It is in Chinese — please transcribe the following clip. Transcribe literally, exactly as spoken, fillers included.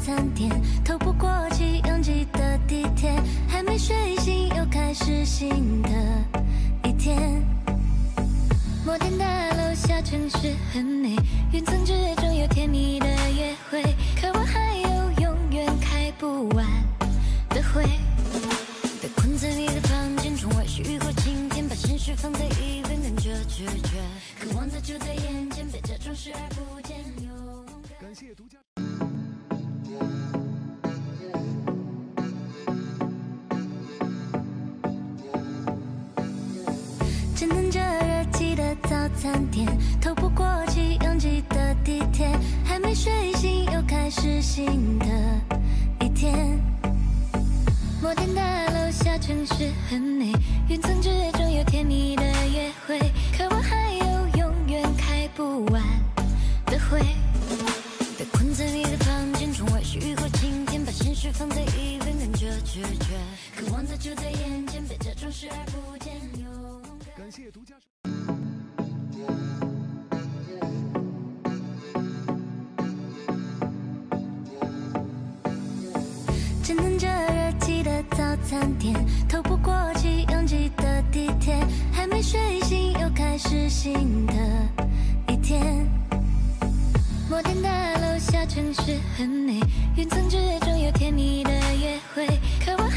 餐店，透不过气拥挤的地铁，还没睡醒又开始新的一天。摩天大楼下城市很美，云层之中有甜蜜的约会，可我还有永远开不完的会。被困在你的房间中，外是雨过晴天，把心事放在一边，跟着直觉，渴望的就在眼前，别假装视而不见。 感谢独家。 正等着热气的早餐店，透不过气拥挤的地铁，还没睡醒又开始新的一天。摩天大楼下城市很美，云层之中有甜蜜的约会，可我还有永远开不完的会。被困在你的房间中，外是雨过晴天，把心事放在一边，跟着直觉，渴望的就在眼前，别假装视而不见。 感谢独家。 正等着热气的早餐店，透不过气拥挤的地铁，还没睡醒又开始新的一天。摩天大楼下城市很美，云层之中有甜蜜的约会，可我